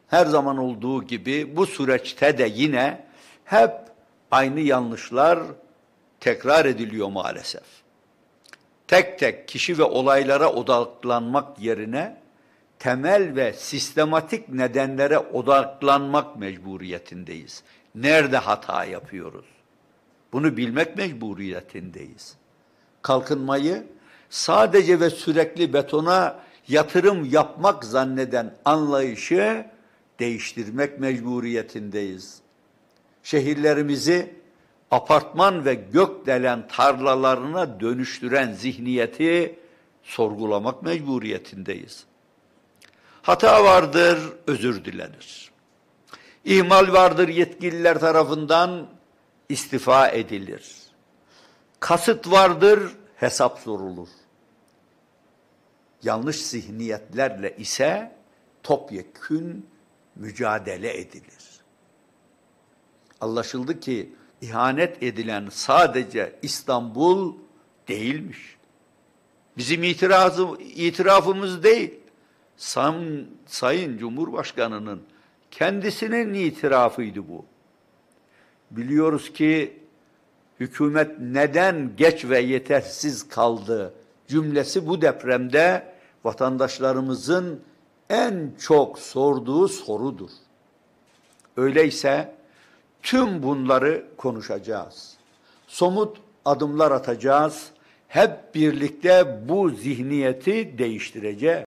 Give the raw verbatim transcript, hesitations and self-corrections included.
her zaman olduğu gibi bu süreçte de yine hep aynı yanlışlar tekrar ediliyor maalesef. Tek tek kişi ve olaylara odaklanmak yerine temel ve sistematik nedenlere odaklanmak mecburiyetindeyiz. Nerede hata yapıyoruz? Bunu bilmek mecburiyetindeyiz. Kalkınmayı sadece ve sürekli betona yatırım yapmak zanneden anlayışı değiştirmek mecburiyetindeyiz. Şehirlerimizi apartman ve gökdelen tarlalarına dönüştüren zihniyeti sorgulamak mecburiyetindeyiz. Hata vardır, özür dilenir. İhmal vardır, yetkililer tarafından istifa edilir. Kasıt vardır, hesap sorulur. Yanlış zihniyetlerle ise topyekün mücadele edilir. Anlaşıldı ki ihanet edilen sadece İstanbul değilmiş. Bizim itirazı, itirafımız değil. Sam, Sayın Cumhurbaşkanı'nın kendisinin itirafıydı bu. Biliyoruz ki hükümet neden geç ve yetersiz kaldı cümlesi bu depremde vatandaşlarımızın en çok sorduğu sorudur. Öyleyse tüm bunları konuşacağız. Somut adımlar atacağız. Hep birlikte bu zihniyeti değiştireceğiz.